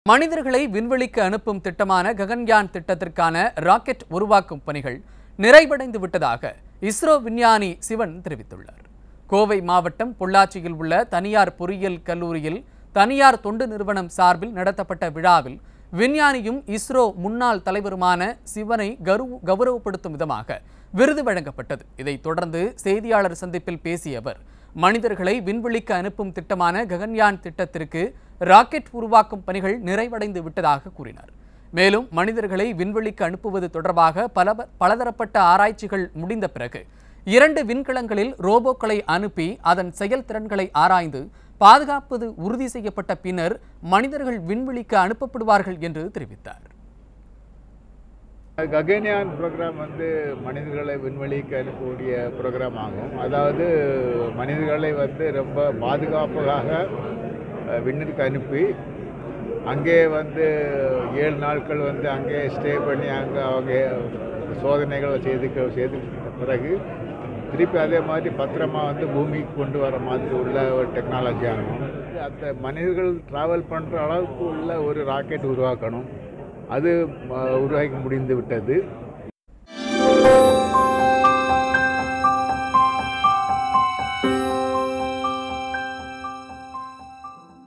மனிதர்களை விண்வெளிக்கு அனுப்பும் திட்டமான ககன்யான் திட்டத்திற்கான ராக்கெட் உருவாக்கும் பணிகள் நிறைவடைந்து விட்டதாக இஸ்ரோ விஞ்ஞானி சிவன் தெரிவித்துள்ளார். கோவை மாவட்டம் பொள்ளாச்சியில் உள்ள தனியார் பொறியியல் கல்லூரியில் தனியார் தொண்டு நிறுவனம் சார்பில் நடத்தப்பட்ட விழாவில் விஞ்ஞானியும் இஸ்ரோ முன்னாள் தலைவருமான சிவனை கௌரவப்படுத்தும் விதமாக விருது வழங்கப்பட்டது. இதைத் தொடர்ந்து செய்தியாளர் சந்திப்பில் பேசிய அவர், மனிதர்களை விண்வெளிக்கு அனுப்பும் திட்டமான ககன்யான் திட்டத்திற்கு ராக்கெட் உருவாக்கும் பணிகள் நிறைவடைந்து விட்டதாக கூறினார். மேலும் மனிதர்களை விண்வெளிக்கு அனுப்புவது தொடர்பாக பலதரப்பட்ட ஆராய்ச்சிகள் முடிந்த பிறகு 2 விண்கலங்களில் ரோபோக்களை அனுப்பி அதன் செயல்திறன்களை ஆராய்ந்து பாதுகாப்பது உறுதி செய்யப்பட்ட பின்னர் மனிதர்கள் விண்வெளிக்கு அனுப்பப்படுவார்கள் என்று தெரிவித்தார். ககன்யான் ப்ரோக்ராம் மனிதர்களை விண்வெளிக்கு அனுப்பக்கூடிய ப்ரோக்ராம் ஆகும். அதாவது மனிதர்களை ரொம்ப பாதுகாப்பாக விண்ணிற்கு அனுப்பி அங்கே 7 நாட்கள் அங்கே ஸ்டே பண்ணி அங்கே அவங்க சோதனைகளை செய்து பிறகு திருப்பி அதே மாதிரி பத்திரமா பூமிக்கு கொண்டு வர மாதிரி உள்ள ஒரு டெக்னாலஜி ஆகும். அந்த மனிதர்கள் ட்ராவல் பண்ணுற அளவுக்கு உள்ள ஒரு ராக்கெட் உருவாக்கணும். அது உருவாக்கி முடிந்து விட்டது.